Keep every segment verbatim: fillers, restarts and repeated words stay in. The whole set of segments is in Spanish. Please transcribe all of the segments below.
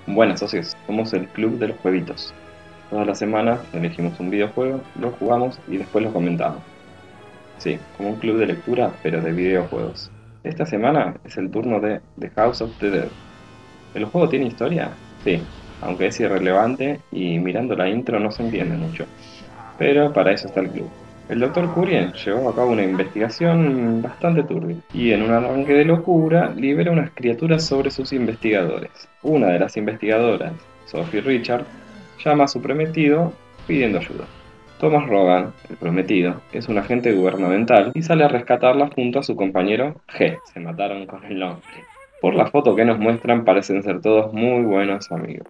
Buenas socios, somos el Club de los Jueguitos. Todas las semanas elegimos un videojuego, lo jugamos y después lo comentamos. Sí, como un club de lectura, pero de videojuegos. Esta semana es el turno de The House of the Dead. ¿El juego tiene historia? Sí, aunque es irrelevante y mirando la intro no se entiende mucho. Pero para eso está el club. El doctor Curien llevó a cabo una investigación bastante turbia y en un arranque de locura libera unas criaturas sobre sus investigadores. Una de las investigadoras, Sophie Richard, llama a su prometido pidiendo ayuda. Thomas Rogan, el prometido, es un agente gubernamental y sale a rescatarla junto a su compañero G. Se mataron con el nombre. Por la foto que nos muestran parecen ser todos muy buenos amigos.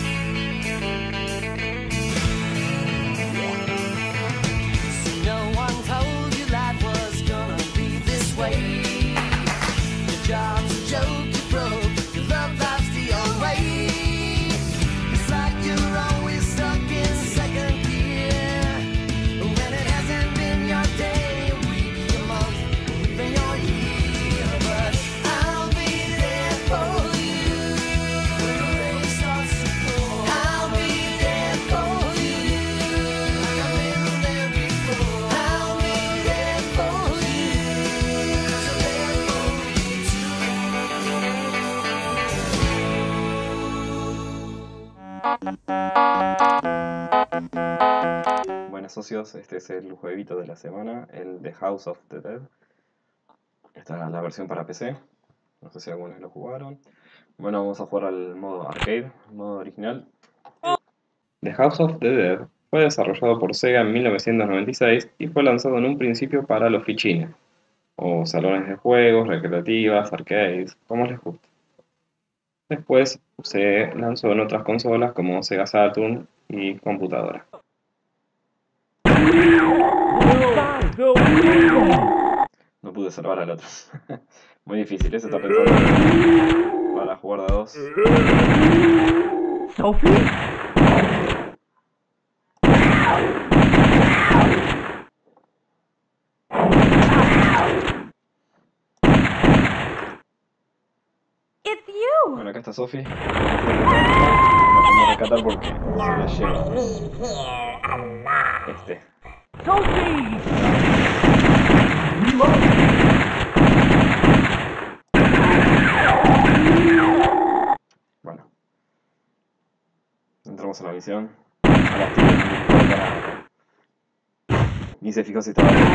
Buenas socios, este es el jueguito de la semana, el The House of the Dead. Esta es la versión para P C, no sé si algunos lo jugaron. Bueno, vamos a jugar al modo arcade, el modo original. The House of the Dead fue desarrollado por Sega en mil novecientos noventa y seis y fue lanzado en un principio para los fichines, o salones de juegos, recreativas, arcades, como les guste. Después se lanzó en otras consolas como Sega Saturn y computadora. No pude salvar al otro. Muy difícil, ese está pensando para jugar de a dos. Sophie? It's you. Bueno, acá está Sophie. La vamos a rescatar porque se la lleva. Este. Sophie! Bueno. Entramos a la misión. A las tías, no importa nada. Ni se fijó si estaba bien.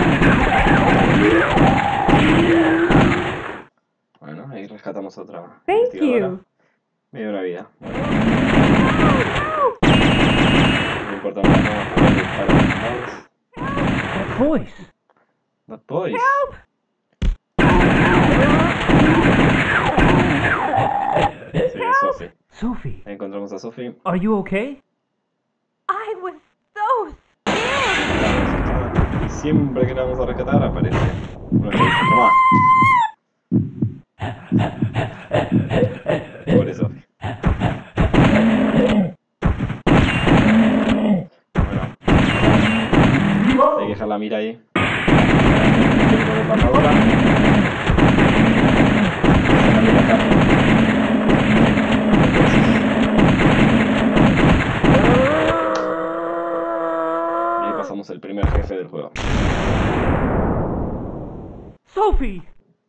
Bueno, ahí rescatamos a otra Thank investigadora. you. Me dio una vida. Bueno. No importa más, no vamos a ver para los lados. That voice! That boys. Sí, es Sophie. Sophie, Ahí encontramos a Sophie. are you okay? I was so scared. Y siempre que la vamos a rescatar aparece una chica. Tomá. Pobre Sophie. Bueno. Hay que dejar la mira ahí. Y ahí pasamos el primer jefe del juego. Sophie!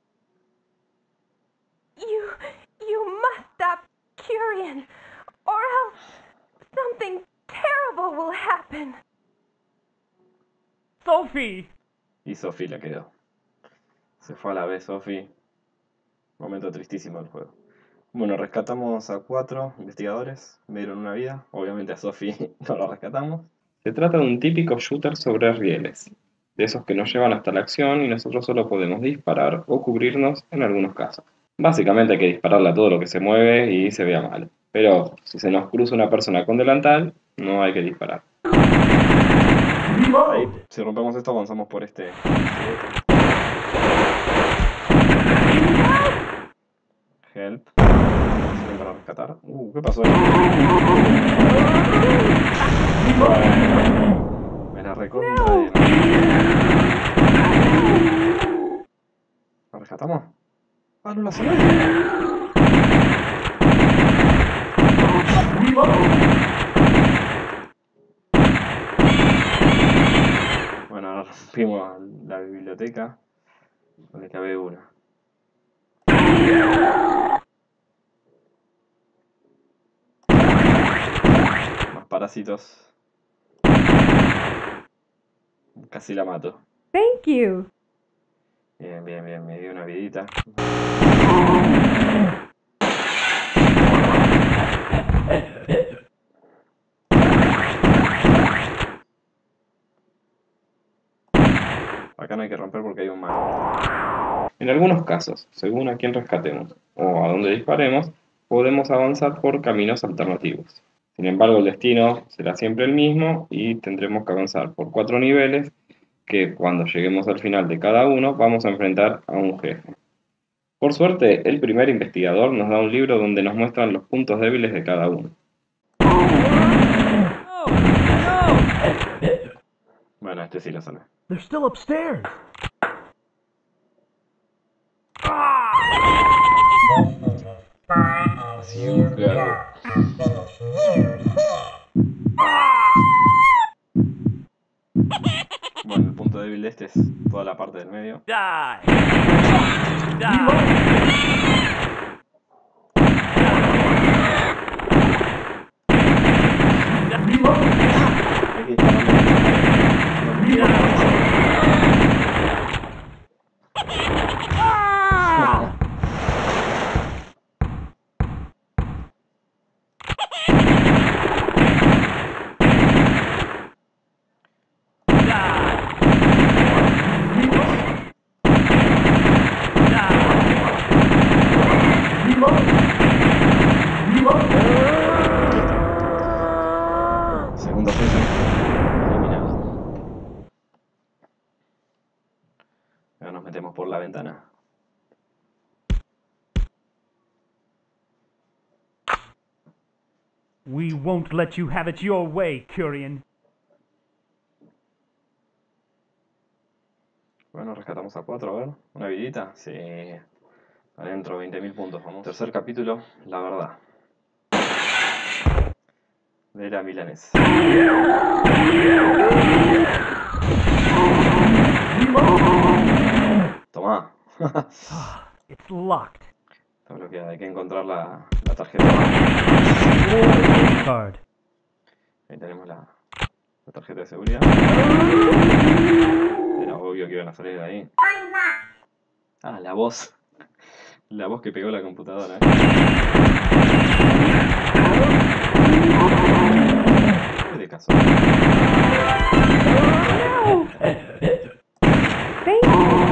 You, you must stop Curian, or else something terrible will happen. Sophie! Y Sophie la quedó. Se fue a la vez Sophie. Momento tristísimo del juego. Bueno, rescatamos a cuatro investigadores. Me dieron una vida. Obviamente a Sophie no la rescatamos. Se trata de un típico shooter sobre rieles. De esos que nos llevan hasta la acción y nosotros solo podemos disparar o cubrirnos en algunos casos. Básicamente hay que dispararle a todo lo que se mueve y se vea mal. Pero si se nos cruza una persona con delantal, no hay que disparar. Ahí, si rompemos esto, avanzamos por este. Help. Para rescatar. Uh, ¿qué pasó ahí? Bueno, me la recontra de... ¿La rescatamos? Ah, no la salvé. rompimos la biblioteca con el cabe uno. Más parásitos. Casi la mato. Thank you. Bien, bien, bien, me dio una vidita. Acá no hay que romper porque hay un mago. En algunos casos, según a quién rescatemos o a dónde disparemos, podemos avanzar por caminos alternativos. Sin embargo, el destino será siempre el mismo y tendremos que avanzar por cuatro niveles que cuando lleguemos al final de cada uno vamos a enfrentar a un jefe. Por suerte, el primer investigador nos da un libro donde nos muestran los puntos débiles de cada uno. No! No! Bueno, este sí lo sabe. They're still upstairs. Así un gago. Bueno, el punto débil de este es toda la parte del medio. Die! Die! Hay que Segundo jefe eliminado. Ahora nos metemos por la ventana. We won't let you have it your way, Curian. Bueno, rescatamos a cuatro, a ver. ¿Una vidita? Sí. Adentro, veinte mil puntos, vamos. Tercer capítulo, la verdad. De la milanesa. Tomá. It's locked. Está bloqueada, hay que encontrar la, la tarjeta. Card. Ahí tenemos la, la tarjeta de seguridad. Era obvio que iban a salir de ahí. Ah, la voz. La voz que pegó la computadora. ¿eh? ¿Qué de caso? Thank you.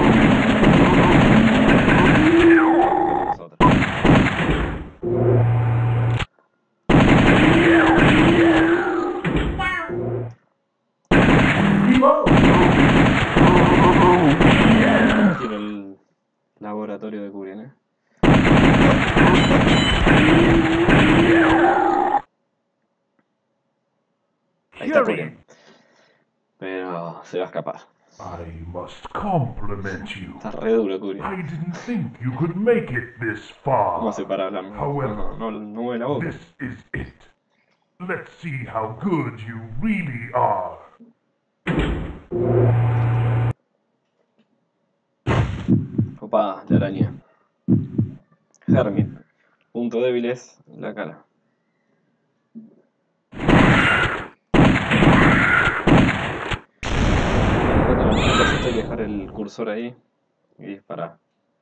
Quiero el laboratorio de Curian, ¿eh? Ahí está Curian. Pero se va a escapar. I must compliment you. Está re duro Curian. I didn't think you could make it this far. ¿Cómo hace para hablar? No, However, no, no, no mueve la boca. this is it. Let's see how good you really are. Opa, la araña. Hermit. Punto débil es la cara. Entonces hay que dejar el cursor ahí y disparar.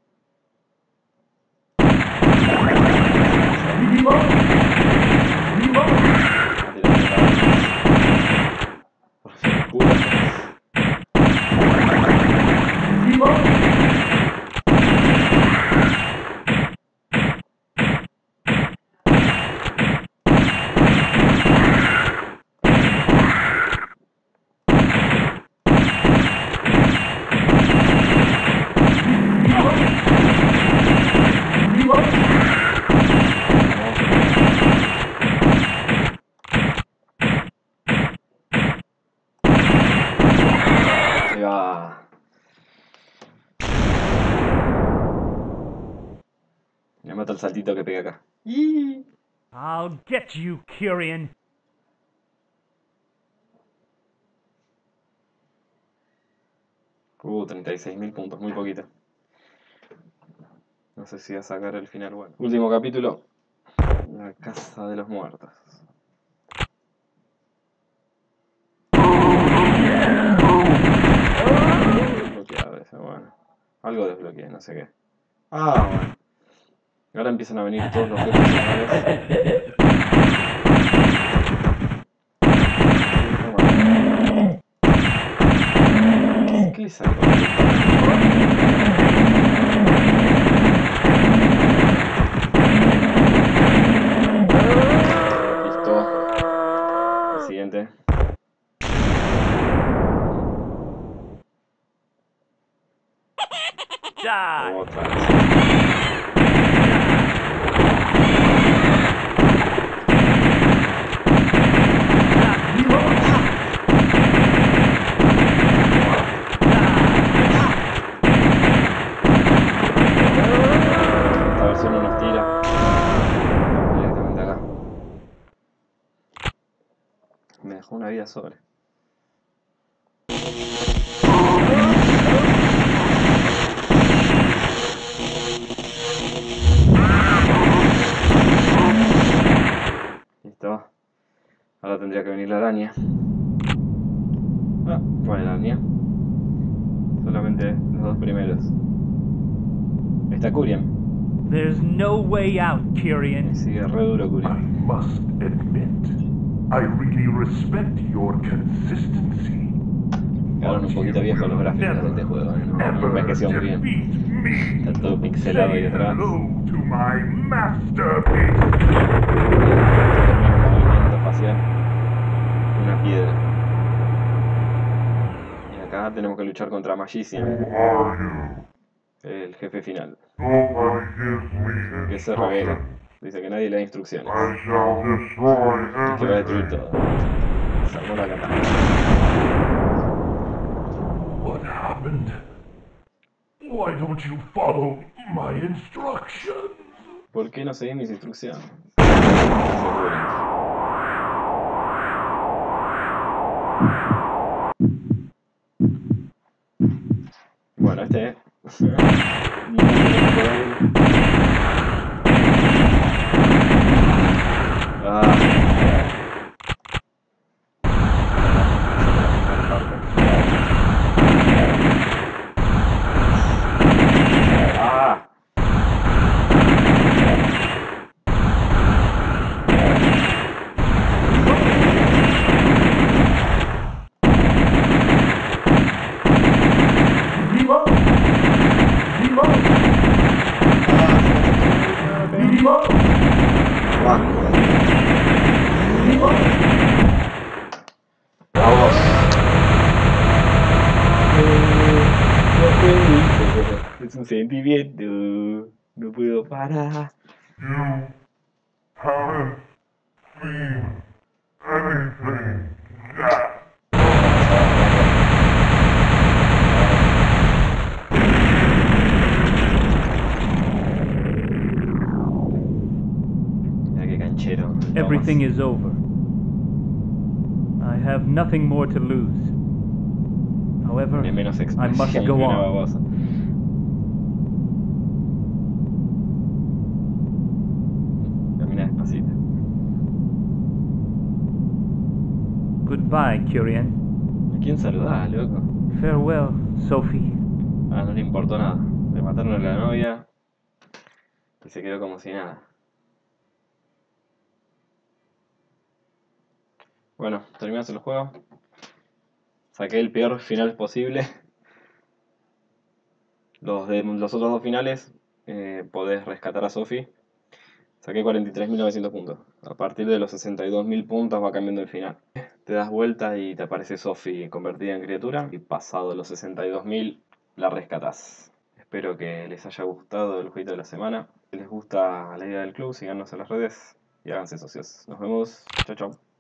Se va. Me mata el saltito que pega acá. I'll get you, Curian. Uh, treinta y seis mil puntos, muy poquito. No sé si va a sacar el final bueno. Último capítulo. La Casa de los Muertos. Desbloqueado eso, bueno. Algo desbloqueé, no sé qué. Ah, bueno. Ahora empiezan a venir todos los jefes finales. ¿Qué le sale? Listo. El siguiente. Die! Otra vez. Esta versión no nos tira. Directamente acá. Me dejó una vida sobre. Listo. Ahora tendría que venir la araña. Ah, bueno, la araña. Solamente los dos primeros. Está Curian. There's no way out, Me Kyrian. sigue re duro I Curian. must admit, I really respect your consistency. Quedaron un poquito viejos los gráficos de este juego, ¿eh? No, no Ever envejeció muy bien. defeat me. Está todo pixelado ahí Say atrás. hello to my masterpiece. Termina un movimiento facial. Una piedra. Y acá tenemos que luchar contra Magician, Who are you? el jefe final, Nobody gives me que se revela. instructions. Dice que nadie le da instrucciones. I shall destroy Y que va a destruir everything. todo. Se armó la cata. What happened? Why don't you follow my instructions? ¿Por qué no seguí mis instrucciones? Bueno, este Ah. Reload! Reload! Reload! Ah. Reload! Vamos. Es un sentimiento. No puedo parar. You haven't seen anything yet. Mira qué canchero. Everything is over. I have nothing more to lose. However, Tiene menos I expresión must que go una on. babosa. Camina despacito. Goodbye, Kyrian. ¿A quién saludás, loco? Farewell, Sophie. Ah, no le importó nada. Le mataron a la novia y se quedó como si nada. Bueno, terminamos el juego. Saqué el peor final posible. Los de los otros dos finales eh, podés rescatar a Sophie. Saqué cuarenta y tres mil novecientos puntos. A partir de los sesenta y dos mil puntos va cambiando el final. Te das vuelta y te aparece Sophie convertida en criatura. Y pasado los sesenta y dos mil la rescatás. Espero que les haya gustado el jueguito de la semana. Si les gusta la idea del club, síganos en las redes y háganse socios. Nos vemos. Chau, chau.